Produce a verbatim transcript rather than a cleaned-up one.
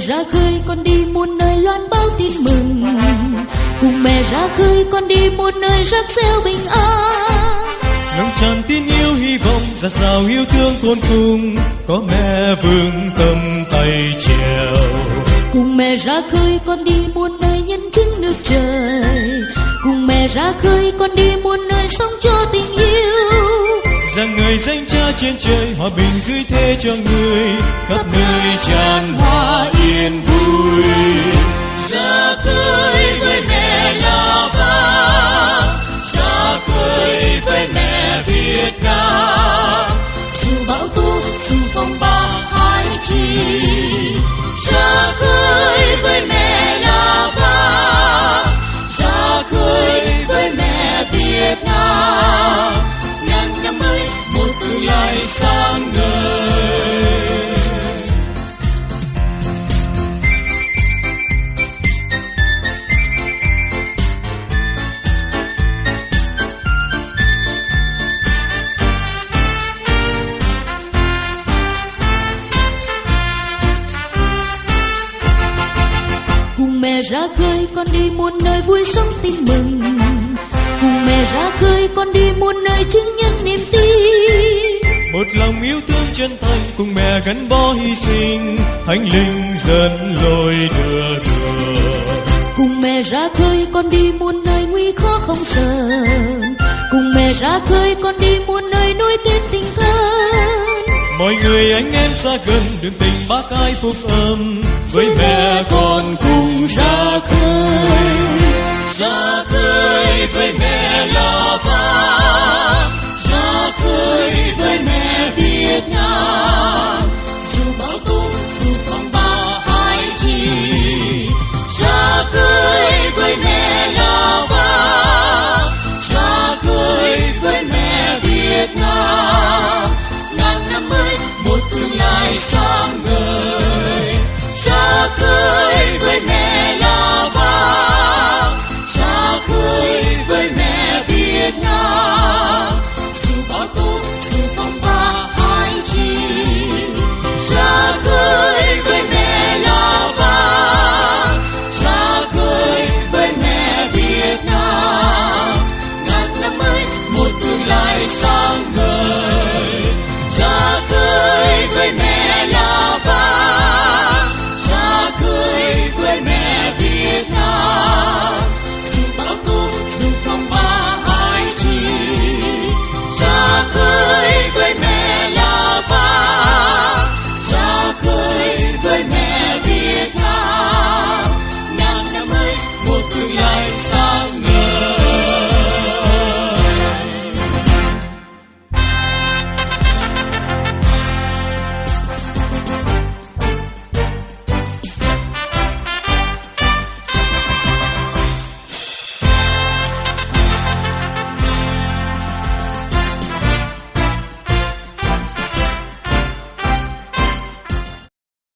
ra khơi con đi muôn nơi loan báo tin mừng, cùng mẹ ra khơi con đi muôn nơi rắc reo bình an. Lòng tràn tin yêu hy vọng dạt dào yêu thương khôn cùng, có mẹ vững tâm tay chèo. Cùng mẹ ra khơi con đi muôn nơi nhân chứng nước trời, cùng mẹ ra khơi con đi muôn nơi sống cho tình yêu. Rằng người danh cha trên trời hòa bình dưới thế cho người, khắp nơi tràn hòa yên vui. Ra khơi với mẹ là ba, ra khơi với mẹ Việt Nam. Dù bão tố, dù phong ba hai chi, ra khơi với mẹ là ba, ra khơi với mẹ Việt Nam. Ngàn năm mới một tương lai sáng ngời. Cùng mẹ ra khơi con đi muôn nơi vui sống tin mừng, cùng mẹ ra khơi con đi muôn nơi chứng nhân niềm tin. Một lòng yêu thương chân thành cùng mẹ gắn bó hy sinh, thánh linh dẫn lối đưa đường. Cùng mẹ ra khơi con đi muôn nơi nguy khó không sợ, cùng mẹ ra khơi con đi muôn nơi nối kết tình thân. Mọi người anh em xa gần đường tình bác ái phúc âm, với mẹ con cùng ra khơi. Ra khơi với mẹ là